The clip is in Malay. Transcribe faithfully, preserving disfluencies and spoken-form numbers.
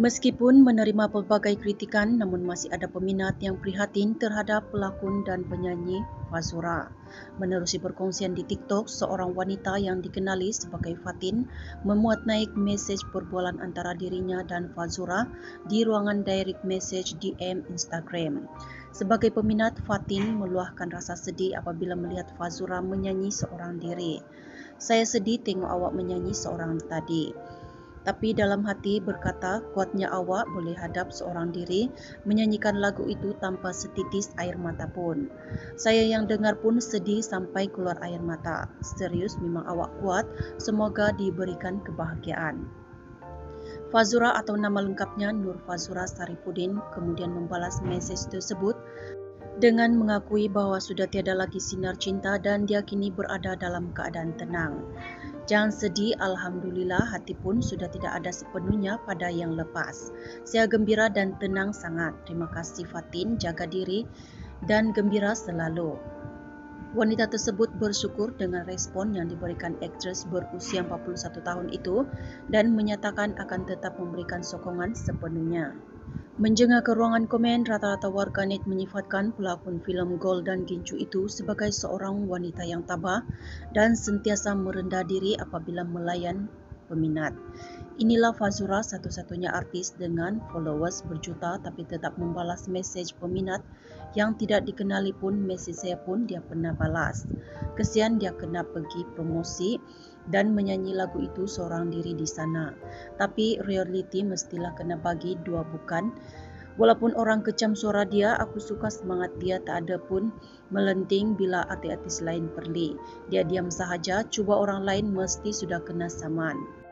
Meskipun menerima pelbagai kritikan, namun masih ada peminat yang prihatin terhadap pelakon dan penyanyi Fazura. Menerusi perkongsian di TikTok, seorang wanita yang dikenali sebagai Fatin memuat naik mesej perbualan antara dirinya dan Fazura di ruangan direct message D M Instagram. Sebagai peminat, Fatin meluahkan rasa sedih apabila melihat Fazura menyanyi seorang diri. "Saya sedih tengok awak menyanyi seorang tadi. Tapi dalam hati berkata, kuatnya awak boleh hadap seorang diri menyanyikan lagu itu tanpa setitis air mata pun. Saya yang dengar pun sedih sampai keluar air mata. Serius memang awak kuat, semoga diberikan kebahagiaan." Fazura atau nama lengkapnya Nur Fazura Saripudin kemudian membalas mesej tersebut dengan mengakui bahawa sudah tiada lagi sinar cinta dan dia kini berada dalam keadaan tenang. "Jangan sedih, Alhamdulillah hati pun sudah tidak ada sepenuhnya pada yang lepas. Saya gembira dan tenang sangat. Terima kasih Fatin, jaga diri dan gembira selalu." Wanita tersebut bersyukur dengan respon yang diberikan aktris berusia empat puluh satu tahun itu dan menyatakan akan tetap memberikan sokongan sepenuhnya. Menjengah ke ruangan komen, rata-rata warganet menyifatkan pelakon filem Gold dan Gincu itu sebagai seorang wanita yang tabah dan sentiasa merendah diri apabila melayan peminat. Inilah Fazura, satu-satunya artis dengan followers berjuta tapi tetap membalas mesej peminat yang tidak dikenali pun. Mesej saya pun dia pernah balas. Kesian dia kena pergi promosi dan menyanyi lagu itu seorang diri di sana. Tapi reality mestilah kena bagi dua bukan. Walaupun orang kecam suara dia, aku suka semangat dia, tak ada pun melenting bila artis-artis lain perli. Dia diam sahaja, cuba orang lain mesti sudah kena saman.